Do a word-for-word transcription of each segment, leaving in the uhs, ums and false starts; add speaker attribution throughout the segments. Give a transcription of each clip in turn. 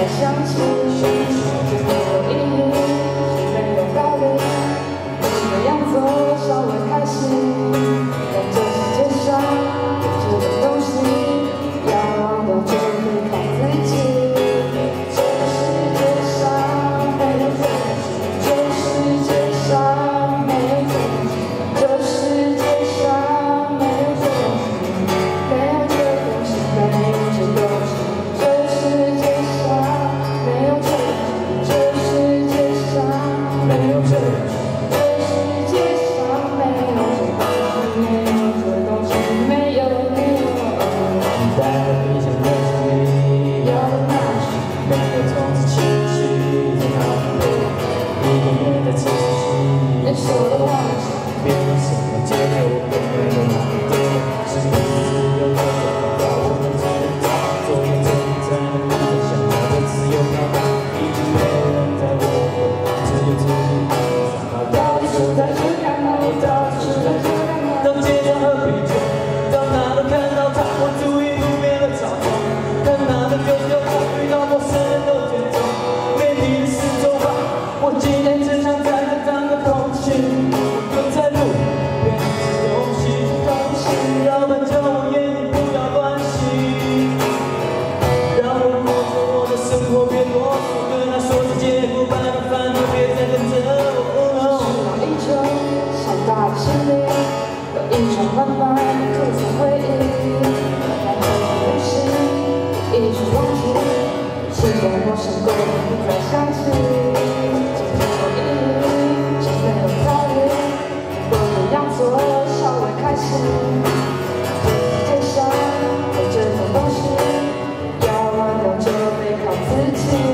Speaker 1: 再想起，这没有意义，没有道理，这样做稍微开心，但这世界上有这种东西，要忘掉就得靠自己。这世界上没有这东西，这世界上没有这东西，这世界上没有这东西，没有这东西，没有这东西。 一场慢慢吐槽回忆，慢慢呼吸，一直忘记，时间陌生过，不再想起。这没有意义，这没有道理，我这样做稍微开心。这世界上有这种东西，要忘掉就得靠自己。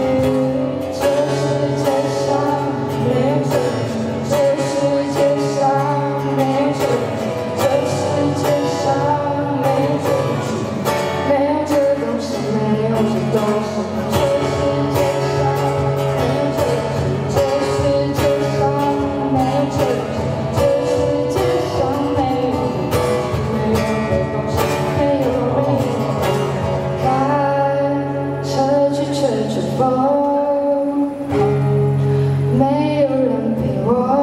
Speaker 1: 没有人陪我，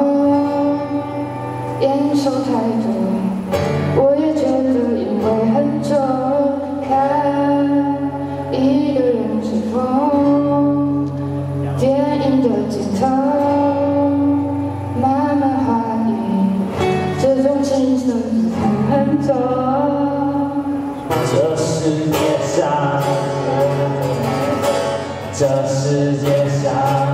Speaker 1: 烟抽太多，我也觉得因为很久，看一个人吹风，电影的镜头，慢慢怀疑，这种情深很重。
Speaker 2: 这世界上。 这世界上。